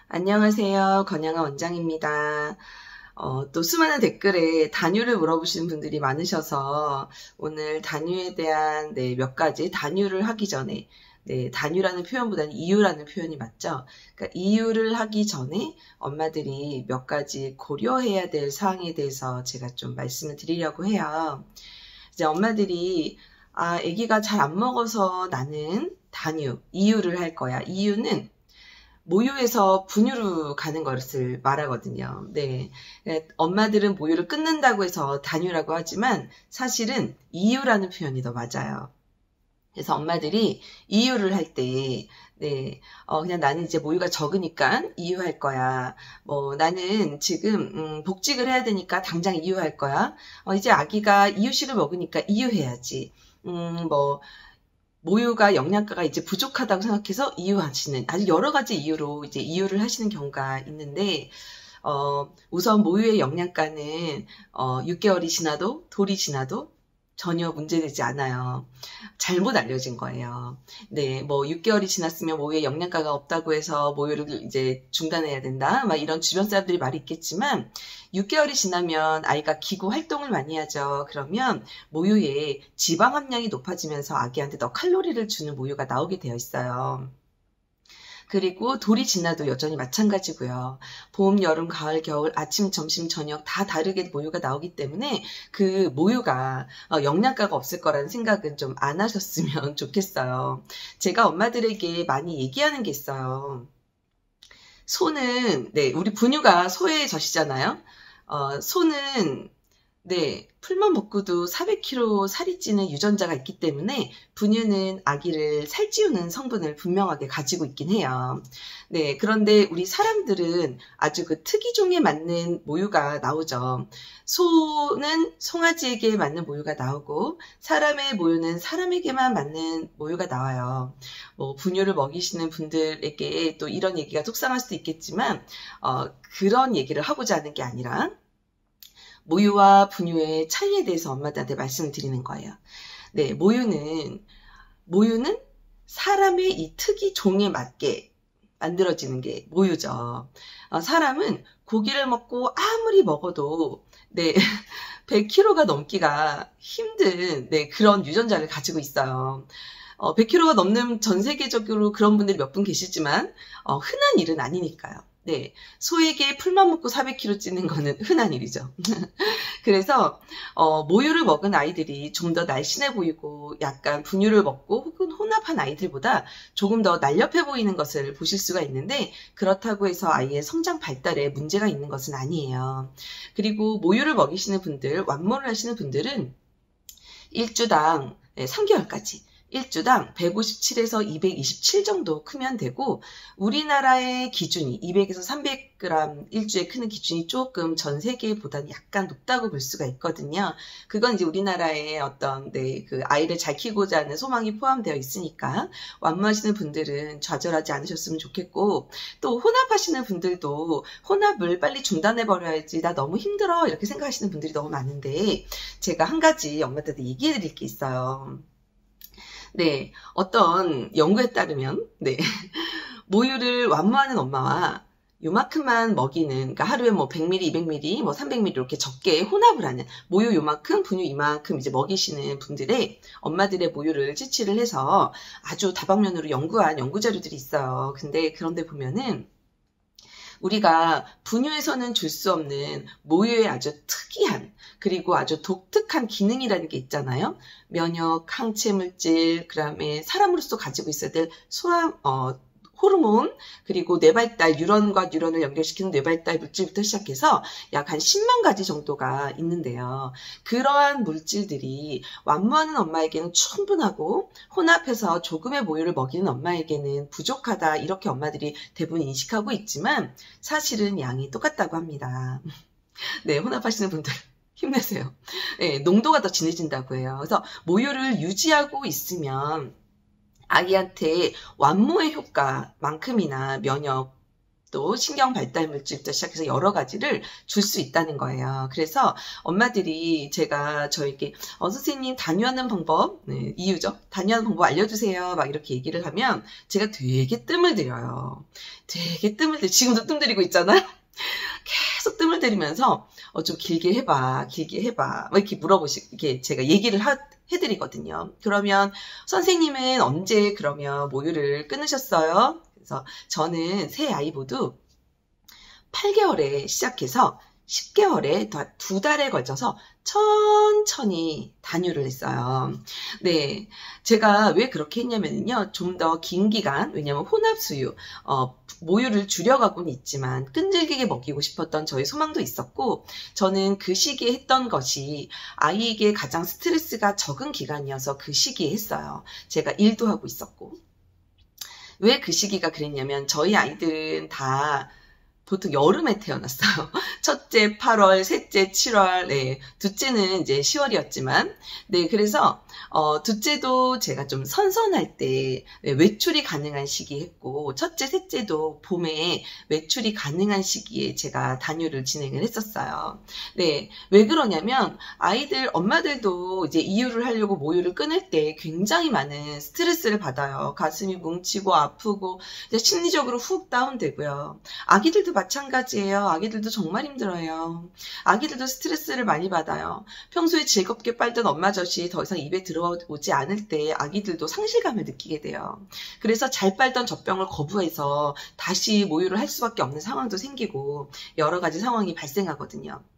안녕하세요. 건양아 원장입니다. 또 수많은 댓글에 단유를 물어보시는 분들이 많으셔서 오늘 단유에 대한 몇 가지 단유를 하기 전에 단유라는 표현보다는 이유라는 표현이 맞죠. 그러니까 이유를 하기 전에 엄마들이 몇 가지 고려해야 될 사항에 대해서 제가 좀 말씀을 드리려고 해요. 이제 엄마들이 아기가 잘 안 먹어서 나는 단유, 이유를 할 거야. 이유는 모유에서 분유로 가는 것을 말하거든요. 네. 엄마들은 모유를 끊는다고 해서 단유라고 하지만 사실은 이유라는 표현이 더 맞아요. 그래서 엄마들이 이유를 할 때, 그냥 나는 이제 모유가 적으니까 이유할 거야. 나는 지금, 복직을 해야 되니까 당장 이유할 거야. 이제 아기가 이유식을 먹으니까 이유해야지. 모유가 영양가가 이제 부족하다고 생각해서 이유하시는 아주 여러 가지 이유로 이제 이유를 하시는 경우가 있는데 우선 모유의 영양가는 6개월이 지나도 돌이 지나도 전혀 문제되지 않아요. 잘못 알려진 거예요. 6개월이 지났으면 모유에 영양가가 없다고 해서 모유를 이제 중단해야 된다. 막 이런 주변 사람들이 말이 있겠지만 6개월이 지나면 아이가 기고 활동을 많이 하죠. 그러면 모유에 지방 함량이 높아지면서 아기한테 더 칼로리를 주는 모유가 나오게 되어 있어요. 그리고 돌이 지나도 여전히 마찬가지고요. 봄, 여름, 가을, 겨울, 아침, 점심, 저녁 다 다르게 모유가 나오기 때문에 그 모유가 영양가가 없을 거라는 생각은 좀 안 하셨으면 좋겠어요. 제가 엄마들에게 많이 얘기하는 게 있어요. 소는 우리 분유가 소의 젖이잖아요. 소는 풀만 먹고도 400kg 살이 찌는 유전자가 있기 때문에 분유는 아기를 살찌우는 성분을 분명하게 가지고 있긴 해요. 그런데 우리 사람들은 아주 그 특이종에 맞는 모유가 나오죠. 소는 송아지에게 맞는 모유가 나오고 사람의 모유는 사람에게만 맞는 모유가 나와요. 분유를 먹이시는 분들에게 또 이런 얘기가 속상할 수도 있겠지만 그런 얘기를 하고자 하는 게 아니라 모유와 분유의 차이에 대해서 엄마들한테 말씀을 드리는 거예요. 모유는 사람의 이 특이 종에 맞게 만들어지는 게 모유죠. 사람은 고기를 먹고 아무리 먹어도 100kg가 넘기가 힘든 그런 유전자를 가지고 있어요. 100kg가 넘는 전 세계적으로 그런 분들이 몇 분 계시지만 흔한 일은 아니니까요. 소에게 풀만 먹고 400kg 찌는 거는 흔한 일이죠. 그래서 모유를 먹은 아이들이 좀 더 날씬해 보이고 약간 분유를 먹고 혹은 혼합한 아이들보다 조금 더 날렵해 보이는 것을 보실 수가 있는데 그렇다고 해서 아이의 성장 발달에 문제가 있는 것은 아니에요. 그리고 모유를 먹이시는 분들, 완모를 하시는 분들은 일주당 3개월까지 일주당 157에서 227 정도 크면 되고 우리나라의 기준이 200에서 300g 일주에 크는 기준이 조금 전 세계보다는 약간 높다고 볼 수가 있거든요. 그건 이제 우리나라의 어떤 그 아이를 잘 키우고자 하는 소망이 포함되어 있으니까 완모하시는 분들은 좌절하지 않으셨으면 좋겠고 또 혼합하시는 분들도 혼합을 빨리 중단해버려야지 나 너무 힘들어 이렇게 생각하시는 분들이 너무 많은데 제가 한 가지 엄마들한테 얘기해 드릴 게 있어요. 어떤 연구에 따르면, 모유를 완모하는 엄마와 요만큼만 먹이는, 그러니까 하루에 100ml, 200ml, 300ml 이렇게 적게 혼합을 하는 모유 요만큼, 분유 이만큼 이제 먹이시는 분들의 엄마들의 모유를 채취를 해서 아주 다방면으로 연구한 연구 자료들이 있어요. 근데 그런데 보면은 우리가 분유에서는 줄 수 없는 모유의 아주 특이한 그리고 아주 독특한 기능이라는 게 있잖아요. 면역, 항체 물질, 그다음에 사람으로서 가지고 있어야 될 호르몬, 그리고 뇌발달, 뉴런과 뉴런을 연결시키는 뇌발달 물질부터 시작해서 약 한 10만 가지 정도가 있는데요. 그러한 물질들이 완모하는 엄마에게는 충분하고 혼합해서 조금의 모유를 먹이는 엄마에게는 부족하다 이렇게 엄마들이 대부분 인식하고 있지만 사실은 양이 똑같다고 합니다. 혼합하시는 분들 힘내세요. 농도가 더 진해진다고 해요. 그래서 모유를 유지하고 있으면 아기한테 완모의 효과만큼이나 면역 또 신경 발달 물질부터 시작해서 여러 가지를 줄 수 있다는 거예요. 그래서 엄마들이 제가 저에게 선생님 단유하는 방법, 네, 이유죠. 단유하는 방법 알려주세요. 막 이렇게 얘기를 하면 제가 되게 뜸을 들여요. 되게 뜸을 들여. 지금도 뜸 들이고 있잖아요. 계속 뜸을 들이면서 좀 길게 해봐, 길게 해봐. 막 이렇게 이렇게 제가 얘기를 해드리거든요. 그러면 선생님은 언제 그러면 모유를 끊으셨어요? 그래서 저는 세 아이 모두 8개월에 시작해서 10개월에 2달에 걸쳐서 천천히 단유를 했어요. 네, 제가 왜 그렇게 했냐면요, 좀 더 긴 기간, 왜냐면 혼합수유, 모유를 줄여가고는 있지만 끈질기게 먹이고 싶었던 저의 소망도 있었고, 저는 그 시기에 했던 것이 아이에게 가장 스트레스가 적은 기간이어서 그 시기에 했어요. 제가 일도 하고 있었고. 왜 그 시기가 그랬냐면 저희 아이들은 다 보통 여름에 태어났어요. 첫째 8월, 셋째 7월, 네, 둘째는 이제 10월이었지만, 네, 그래서 둘째도 제가 좀 선선할 때 외출이 가능한 시기에 했고, 첫째, 셋째도 봄에 외출이 가능한 시기에 제가 단유를 진행을 했었어요. 네, 왜 그러냐면 아이들, 엄마들도 이제 이유를 하려고 모유를 끊을 때 굉장히 많은 스트레스를 받아요. 가슴이 뭉치고 아프고 이제 심리적으로 훅 다운되고요. 아기들도 마찬가지예요. 아기들도 정말 힘들어요. 아기들도 스트레스를 많이 받아요. 평소에 즐겁게 빨던 엄마 젖이 더 이상 입에 들어오지 않을 때 아기들도 상실감을 느끼게 돼요. 그래서 잘 빨던 젖병을 거부해서 다시 모유를 할 수밖에 없는 상황도 생기고 여러 가지 상황이 발생하거든요.